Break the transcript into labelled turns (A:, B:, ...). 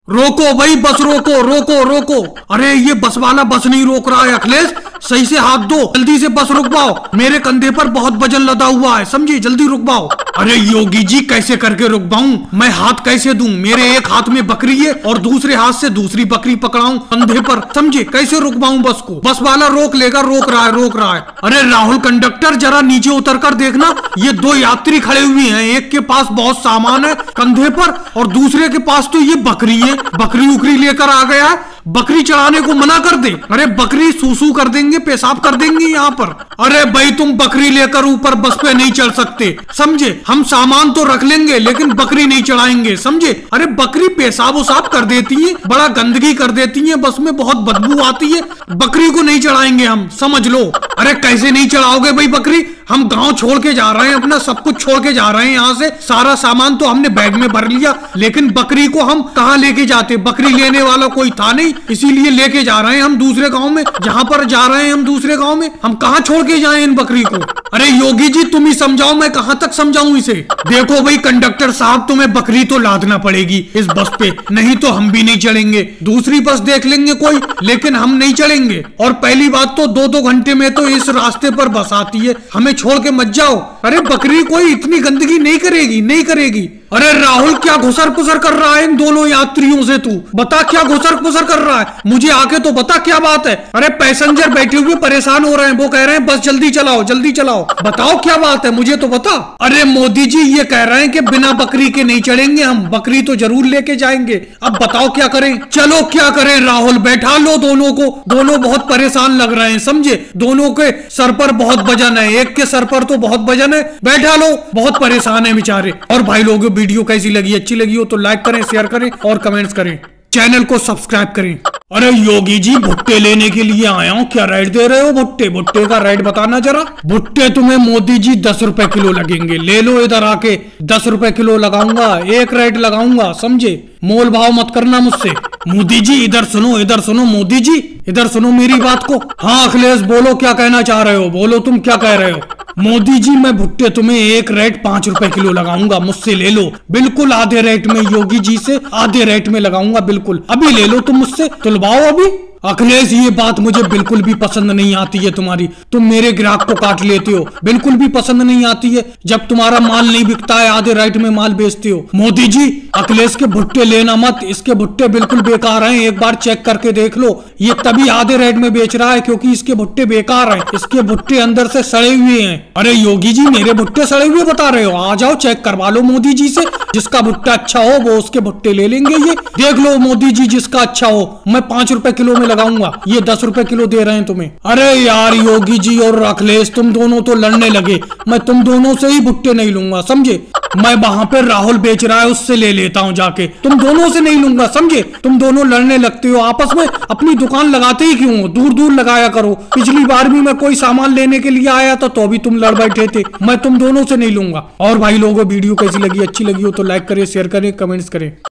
A: रोको भाई, बस रोको रोको रोको। अरे ये बस वाला बस नहीं रोक रहा है अखिलेश, सही से हाथ दो, जल्दी से बस रुकवाओ। मेरे कंधे पर बहुत वजन लदा हुआ है, समझे, जल्दी रुकवाओ। अरे योगी जी कैसे करके रुकवाऊं, मैं हाथ कैसे दूं, मेरे एक हाथ में बकरी है और दूसरे हाथ से दूसरी बकरी पकड़ाऊं कंधे पर, समझे, कैसे रुकवाऊं बस को। बस वाला रोक लेगा, रोक रहा है रोक रहा है। अरे राहुल कंडक्टर जरा नीचे उतर कर देखना, ये दो यात्री खड़े हुए हैं, एक के पास बहुत सामान है कंधे पर और दूसरे के पास तो ये बकरी है, बकरी उकरी लेकर आ गया है। बकरी चढ़ाने को मना कर दे, अरे बकरी सूसू कर देंगे, पेशाब कर देंगे यहाँ पर। अरे भाई तुम बकरी लेकर ऊपर बस पे नहीं चढ़ सकते, समझे, हम सामान तो रख लेंगे लेकिन बकरी नहीं चढ़ाएंगे, समझे। अरे बकरी पेशाब उसाब कर देती है, बड़ा गंदगी कर देती है, बस में बहुत बदबू आती है, बकरी को नहीं चढ़ाएंगे हम, समझ लो। अरे कैसे नहीं चढ़ाओगे भाई बकरी, हम गांव छोड़ के जा रहे हैं, अपना सब कुछ छोड़ के जा रहे हैं यहाँ से, सारा सामान तो हमने बैग में भर लिया, लेकिन बकरी को हम कहाँ लेके जाते, बकरी लेने वाला कोई था नहीं, इसीलिए लेके जा रहे हैं हम दूसरे गांव में, जहाँ पर जा रहे हैं हम दूसरे गांव में, हम कहाँ छोड़ के जाएं इन बकरी को। अरे योगी जी तुम ही समझाओ, मैं कहाँ तक समझाऊं इसे। देखो भाई कंडक्टर साहब, तुम्हें बकरी तो लादना पड़ेगी इस बस पे, नहीं तो हम भी नहीं चढ़ेंगे, दूसरी बस देख लेंगे कोई, लेकिन हम नहीं चढ़ेंगे। और पहली बात तो 2-2 घंटे में तो इस रास्ते पर बस आती है, हमें छोड़ के मत जाओ। अरे बकरी कोई इतनी गंदगी नहीं करेगी, नहीं करेगी। अरे राहुल क्या घुसर पुसर कर रहा है इन दोनों यात्रियों से, तू बता क्या घुसर पुसर कर रहा है, मुझे आके तो बता क्या बात है। अरे पैसेंजर बैठे हुए परेशान हो रहे हैं, वो कह रहे हैं बस जल्दी चलाओ जल्दी चलाओ, बताओ क्या बात है, मुझे तो बता। अरे मोदी जी ये कह रहे हैं कि बिना बकरी के नहीं चढ़ेंगे हम, बकरी तो जरूर लेके जाएंगे, अब बताओ क्या करें। चलो क्या करें राहुल, बैठा लो दोनों को, दोनों बहुत परेशान लग रहे हैं, समझे, दोनों के सर पर बहुत वजन है, एक के सर पर तो बहुत वजन है, बैठा लो, बहुत परेशान है बेचारे। और भाई लोगों वीडियो कैसी लगी, अच्छी लगी हो तो लाइक करें, शेयर करें और कमेंट्स करें, चैनल को सब्सक्राइब करें। अरे योगी जी भुट्टे लेने के लिए आया हूँ, क्या रेट दे रहे हो भुट्टे, भुट्टे का रेट बताना जरा। भुट्टे तुम्हें मोदी जी 10 रुपए किलो लगेंगे, ले लो इधर आके, 10 रुपए किलो लगाऊंगा, एक रेट लगाऊंगा, समझे, मोल भाव मत करना मुझसे। मोदी जी इधर सुनो मोदी जी इधर सुनो मेरी बात को। हाँ अखिलेश बोलो क्या कहना चाह रहे हो, बोलो तुम क्या कह रहे हो। मोदी जी मैं भुट्टे तुम्हें एक रेट 5 रुपए किलो लगाऊंगा, मुझसे ले लो, बिल्कुल आधे रेट में, योगी जी से आधे रेट में लगाऊंगा, बिल्कुल, अभी ले लो तुम मुझसे, तुलवाओ अभी। अखिलेश ये बात मुझे बिल्कुल भी पसंद नहीं आती है तुम्हारी, तुम मेरे ग्राहक को काट लेते हो, बिल्कुल भी पसंद नहीं आती है, जब तुम्हारा माल नहीं बिकता है आधे रेट में माल बेचते हो। मोदी जी अखिलेश के भुट्टे लेना मत, इसके भुट्टे बिल्कुल बेकार हैं, एक बार चेक करके देख लो, ये तभी आधे रेट में बेच रहा है क्योंकि इसके भुट्टे बेकार हैं, इसके भुट्टे अंदर से सड़े हुए हैं। अरे योगी जी मेरे भुट्टे सड़े हुए बता रहे हो, आ जाओ चेक करवा लो मोदी जी से, जिसका भुट्टा अच्छा हो वो उसके भुट्टे ले लेंगे, ये देख लो मोदी जी, जिसका अच्छा हो, मैं 5 रुपए किलो में लगाऊंगा, ये 10 रुपए किलो दे रहे हैं तुम्हें। अरे यार योगी जी और अखिलेश तुम दोनों तो लड़ने लगे, मैं तुम दोनों से ही भुट्टे नहीं लूंगा, समझे, मैं वहां पे राहुल बेच रहा है उससे ले लेता हूं जाके, तुम दोनों से नहीं लूंगा, समझे, तुम दोनों लड़ने लगते हो आपस में, अपनी दुकान लगाते ही क्यों हो, दूर दूर लगाया करो। पिछली बार भी मैं कोई सामान लेने के लिए आया था तो भी तुम लड़ बैठे थे, मैं तुम दोनों से नहीं लूंगा। और भाई लोगों वीडियो कैसी लगी, अच्छी लगी हो तो लाइक करें, शेयर करें, कमेंट्स करें।